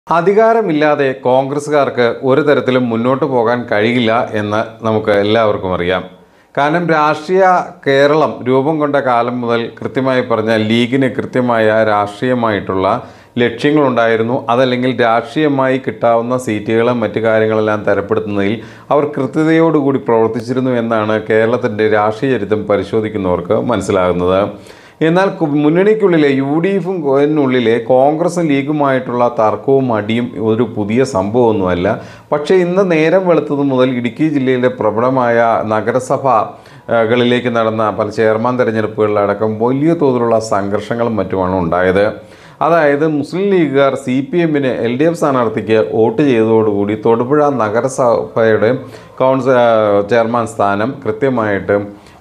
അധികാരമില്ലാതെ കോൺഗ്രസ്സുകാർക്ക് ഒരു തരത്തിലും മുന്നോട്ട് പോകാൻ കഴിയില്ല എന്ന് നമുക്ക് എല്ലാവർക്കും അറിയാം. കാരണം രാഷ്ട്രീയ കേരളം രൂപം കൊണ്ട കാലം മുതൽ കൃത്യമായി പറഞ്ഞാൽ ലീഗിന് കൃത്യമായ രാഷ്ട്രീയമായിട്ടുള്ള ലക്ഷ്യങ്ങളുണ്ടായിരുന്നു. അതല്ലെങ്കിൽ രാഷ്ട്രീയമായി കിട്ടാവുന്ന സീറ്റുകളും മറ്റു കാര്യങ്ങളെല്ലാം തരപ്പെടുത്തുന്നതിൽ അവർ കൃത്യതയോടുകൂടി പ്രവർത്തിച്ചിരുന്നു എന്നാണ് കേരളത്തിൻ്റെ രാഷ്ട്രീയ ചരിത്രം പരിശോധിക്കുന്നവർക്ക് മനസ്സിലാകുന്നത്. എന്നാൽ മുന്നണിക്കുള്ളിലെ UDF-നുള്ളിലെ കോൺഗ്രസും ലീഗുമായിട്ടുള്ള തർക്കവും അടിയും ഒരു പുതിയ സംഭവമൊന്നുമല്ല. പക്ഷേ ഇന്ന് നേരം വെളുത്തത് മുതൽ ഇടുക്കി ജില്ലയിലെ പ്രബലമായ നഗരസഭകളിലേക്ക് നടന്ന പല ചെയർമാൻ തെരഞ്ഞെടുപ്പുകളിലടക്കം വലിയ തോതിലുള്ള സംഘർഷങ്ങളും മറ്റുമാണ് ഉണ്ടായത്. അതായത് മുസ്ലിം ലീഗുകാർ CPM-ന് LDF സ്ഥാനാർത്ഥിക്ക് വോട്ട് ചെയ്തതോടുകൂടി തൊടുപുഴ നഗരസഭയുടെ ചെയർമാൻ സ്ഥാനം കൃത്യമായിട്ട്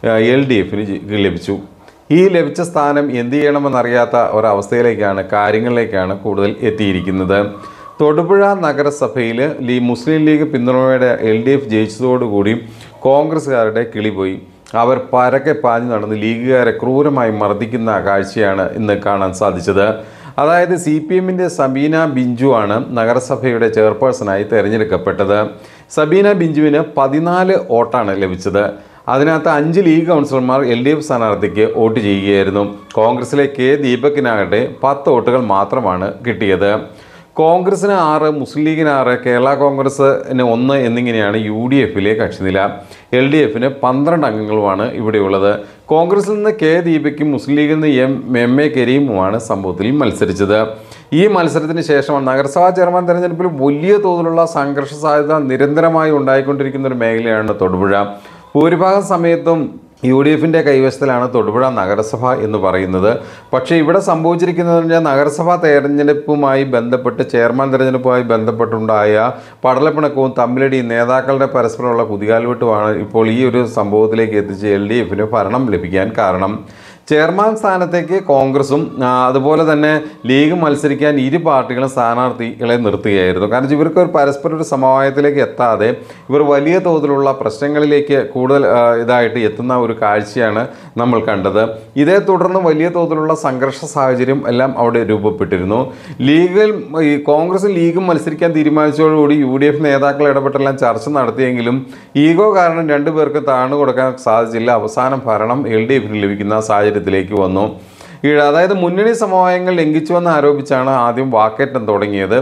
LDF-ന് ലഭിച്ചു. ഈ ലഭിച്ച സ്ഥാനം എന്ത് ചെയ്യണമെന്നറിയാത്ത ഒരവസ്ഥയിലേക്കാണ് കാര്യങ്ങളിലേക്കാണ് കൂടുതൽ എത്തിയിരിക്കുന്നത്. തൊടുപുഴ നഗരസഭയിൽ മുസ്ലിം ലീഗ് പിന്തുണയോടെ LDF ജയിച്ചതോടുകൂടി കോൺഗ്രസ്സുകാരുടെ കിളി പോയി. അവർ പരക്കെ പാഞ്ഞു നടന്ന് ലീഗുകാരെ ക്രൂരമായി മർദ്ദിക്കുന്ന കാഴ്ചയാണ് ഇന്ന് കാണാൻ സാധിച്ചത്. അതായത് CPM-ൻ്റെ സബീന ബിഞ്ചു ആണ് നഗരസഭയുടെ ചെയർപേഴ്സണായി തിരഞ്ഞെടുക്കപ്പെട്ടത്. സബീന ബിഞ്ചുവിന് 14 വോട്ടാണ് ലഭിച്ചത്. അതിനകത്ത് 5 ലീഗ് കൗൺസിലർമാർ LDF സ്ഥാനാർത്ഥിക്ക് വോട്ട് ചെയ്യുകയായിരുന്നു. കോൺഗ്രസിലെ K ദീപകിനാകട്ടെ 10 വോട്ടുകൾ മാത്രമാണ് കിട്ടിയത്. കോൺഗ്രസിന് 6, മുസ്ലിം ലീഗിന് 6, കേരള കോൺഗ്രസിന് 1 എന്നിങ്ങനെയാണ് UDF-ലെ കക്ഷിനില. LDF-ന് 12 അംഗങ്ങളുമാണ് ഇവിടെയുള്ളത്. കോൺഗ്രസിൽ നിന്ന് K ദീപക്കും മുസ്ലിം ലീഗിൽ നിന്ന് MA കരീമുമാണ് സംഭവത്തിൽ മത്സരിച്ചത്. ഈ മത്സരത്തിന് ശേഷം നഗരസഭാ ചെയർമാൻ തെരഞ്ഞെടുപ്പിൽ വലിയ തോതിലുള്ള സംഘർഷ സാധ്യത നിരന്തരമായി ഉണ്ടായിക്കൊണ്ടിരിക്കുന്ന ഒരു മേഖലയാണ് തൊടുപുഴ. ഭൂരിഭാഗം സമയത്തും UDF-ൻ്റെ കൈവശത്തിലാണ് തൊടുപുഴ നഗരസഭ എന്ന് പറയുന്നത്. പക്ഷേ ഇവിടെ സംഭവിച്ചിരിക്കുന്നതെന്ന് പറഞ്ഞാൽ നഗരസഭാ തെരഞ്ഞെടുപ്പുമായി ബന്ധപ്പെട്ട് ചെയർമാൻ തെരഞ്ഞെടുപ്പുമായി ബന്ധപ്പെട്ടുണ്ടായ പടലപ്പിണക്കവും തമ്മിലടിയും നേതാക്കളുടെ പരസ്പരമുള്ള കുതികാൽവെട്ടുമാണ് ഇപ്പോൾ ഈ ഒരു സംഭവത്തിലേക്ക് എത്തിച്ച് LDF-ന് ഭരണം ലഭിക്കാൻ കാരണം. ചെയർമാൻ സ്ഥാനത്തേക്ക് കോൺഗ്രസും അതുപോലെ തന്നെ ലീഗ് മത്സരിക്കാൻ ഇരു പാർട്ടികളും സ്ഥാനാർത്ഥികളെ നിർത്തുകയായിരുന്നു. കാരണം ഇവർക്ക് ഒരു പരസ്പര ഒരു സമവായത്തിലേക്ക് എത്താതെ ഇവർ വലിയ തോതിലുള്ള പ്രശ്നങ്ങളിലേക്ക് കൂടുതൽ ഇതായിട്ട് എത്തുന്ന ഒരു കാഴ്ചയാണ് നമ്മൾ കണ്ടത്. ഇതേ തുടർന്ന് വലിയ തോതിലുള്ള സംഘർഷ സാഹചര്യം എല്ലാം അവിടെ രൂപപ്പെട്ടിരുന്നു. കോൺഗ്രസും ലീഗും മത്സരിക്കാൻ തീരുമാനിച്ചതോടുകൂടി UDF നേതാക്കൾ ഇടപെട്ടെല്ലാം ചർച്ച നടത്തിയെങ്കിലും ഈഗോ കാരണം രണ്ടുപേർക്കും താഴ്ന്നു കൊടുക്കാൻ സാധിച്ചില്ല. അവസാനം ഭരണം LDF-ന് ലഭിക്കുന്ന സാഹചര്യത്തിലേക്ക് വന്നു. അതായത് മുന്നണി സമവായങ്ങൾ ലംഘിച്ചുവെന്ന് ആരോപിച്ചാണ് ആദ്യം വാക്കേറ്റം തുടങ്ങിയത്.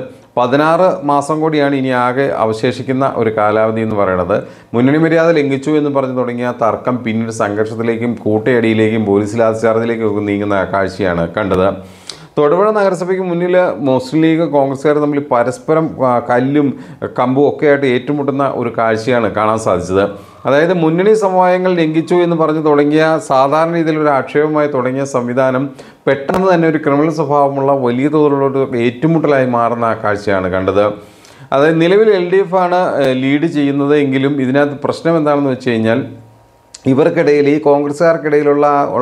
16 മാസം കൂടിയാണ് ഇനി ആകെ അവശേഷിക്കുന്ന ഒരു കാലാവധി എന്ന് പറയുന്നത്. മുന്നണി മര്യാദ ലംഘിച്ചു എന്ന് പറഞ്ഞു തുടങ്ങിയ തർക്കം പിന്നീട് സംഘർഷത്തിലേക്കും കൂട്ടയടിയിലേക്കും പോലീസ് ലാത്തിചാർജിലേക്കും ഒക്കെ നീങ്ങുന്ന കാഴ്ചയാണ് കണ്ടത്. തൊടുപുഴ നഗരസഭയ്ക്ക് മുന്നിൽ മുസ്ലിം ലീഗ് കോൺഗ്രസ്സുകാർ തമ്മിൽ പരസ്പരം കല്ലും കമ്പും ഒക്കെ ആയിട്ട് ഏറ്റുമുട്ടുന്ന ഒരു കാഴ്ചയാണ് കാണാൻ സാധിച്ചത്. അതായത് മുന്നണി സമവായങ്ങൾ ലംഘിച്ചു എന്ന് പറഞ്ഞു തുടങ്ങിയ സാധാരണ രീതിയിലൊരു ആക്ഷേപമായി തുടങ്ങിയ സംവിധാനം പെട്ടെന്ന് തന്നെ ഒരു ക്രിമിനൽ സ്വഭാവമുള്ള വലിയ തോതിലുള്ളൊരു ഏറ്റുമുട്ടലായി മാറുന്ന കാഴ്ചയാണ് കണ്ടത്. അതായത് നിലവിൽ LDF-ആണ് ലീഡ് ചെയ്യുന്നത് എങ്കിലും ഇതിനകത്ത് പ്രശ്നം എന്താണെന്ന് വെച്ച് കഴിഞ്ഞാൽ ഇവർക്കിടയിൽ ഈ കോൺഗ്രസ്സുകാർക്കിടയിലുള്ള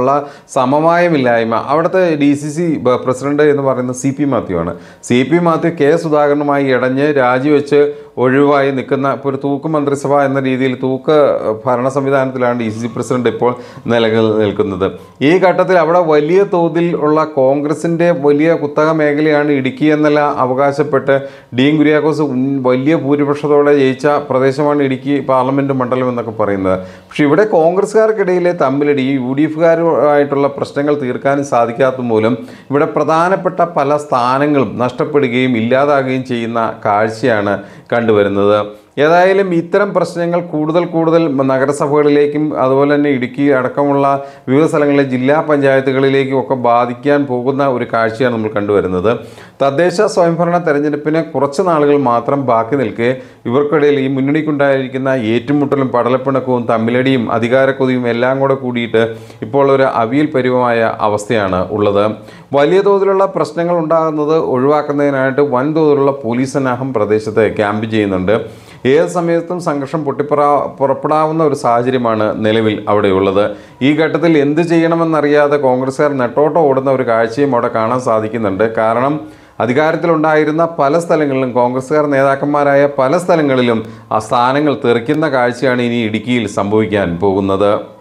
സമവായമില്ലായ്മ. അവിടുത്തെ DCC പ്രസിഡന്റ് എന്ന് പറയുന്നത് CP മാത്യു ആണ്. CP മാത്യു K സുധാകരനുമായി ഇടഞ്ഞ് രാജിവെച്ച് ഒഴിവായി നിൽക്കുന്ന ഇപ്പോൾ ഒരു തൂക്ക് മന്ത്രിസഭ എന്ന രീതിയിൽ തൂക്ക് ഭരണ സംവിധാനത്തിലാണ് DCC പ്രസിഡന്റ് ഇപ്പോൾ നിൽക്കുന്നത്. ഈ ഘട്ടത്തിൽ അവിടെ വലിയ തോതിൽ ഉള്ള കോൺഗ്രസിൻ്റെ വലിയ കുത്തക മേഖലയാണ് ഇടുക്കി എന്നെല്ലാം അവകാശപ്പെട്ട് ഡീൻ കുര്യാക്കോസ് വലിയ ഭൂരിപക്ഷത്തോടെ ജയിച്ച പ്രദേശമാണ് ഇടുക്കി പാർലമെൻറ്റ് മണ്ഡലം എന്നൊക്കെ പറയുന്നത്. പക്ഷെ ഇവിടെ കോൺഗ്രസ്സുകാർക്കിടയിലെ തമ്മിലടി UDF-കാരുമായിട്ടുള്ള പ്രശ്നങ്ങൾ തീർക്കാനും സാധിക്കാത്ത മൂലം ഇവിടെ പ്രധാനപ്പെട്ട പല സ്ഥാനങ്ങളും നഷ്ടപ്പെടുകയും ഇല്ലാതാകുകയും ചെയ്യുന്ന കാഴ്ചയാണ് കണ്ടുവരുന്നത്. ഏതായാലും ഇത്തരം പ്രശ്നങ്ങൾ കൂടുതൽ നഗരസഭകളിലേക്കും അതുപോലെ തന്നെ ഇടുക്കി അടക്കമുള്ള വിവിധ സ്ഥലങ്ങളിലെ ജില്ലാ പഞ്ചായത്തുകളിലേക്കും ഒക്കെ ബാധിക്കാൻ പോകുന്ന ഒരു കാഴ്ചയാണ് നമ്മൾ കണ്ടുവരുന്നത്. തദ്ദേശ സ്വയംഭരണ തെരഞ്ഞെടുപ്പിന് കുറച്ച് നാളുകൾ മാത്രം ബാക്കി നിൽക്കെ ഇവർക്കിടയിൽ ഈ മുന്നണിക്കുണ്ടായിരിക്കുന്ന ഏറ്റുമുട്ടലും പടലപ്പിണക്കവും തമ്മിലടിയും അധികാരക്കൊതിയും എല്ലാം കൂടെ കൂടിയിട്ട് ഇപ്പോൾ ഒരു അവിയൽ പരുവമായ അവസ്ഥയാണ് ഉള്ളത്. വലിയ തോതിലുള്ള പ്രശ്നങ്ങൾ ഉണ്ടാകുന്നത് ഒഴിവാക്കുന്നതിനായിട്ട് വൻതോതിലുള്ള പോലീസ് സന്നാഹം പ്രദേശത്ത് ക്യാമ്പ് ചെയ്യുന്നുണ്ട്. ഏത് സമയത്തും സംഘർഷം പുറപ്പെടാവുന്ന ഒരു സാഹചര്യമാണ് നിലവിൽ അവിടെയുള്ളത്. ഈ ഘട്ടത്തിൽ എന്ത് ചെയ്യണമെന്നറിയാതെ കോൺഗ്രസ്സുകാർ നെട്ടോട്ടം ഓടുന്ന ഒരു കാഴ്ചയും അവിടെ കാണാൻ സാധിക്കുന്നുണ്ട്. കാരണം അധികാരത്തിലുണ്ടായിരുന്ന പല സ്ഥലങ്ങളിലും കോൺഗ്രസ്സുകാർ നേതാക്കന്മാരായ പല സ്ഥലങ്ങളിലും ആ സ്ഥാനങ്ങൾ തെറിക്കുന്ന കാഴ്ചയാണ് ഇനി ഇടുക്കിയിൽ സംഭവിക്കാൻ പോകുന്നത്.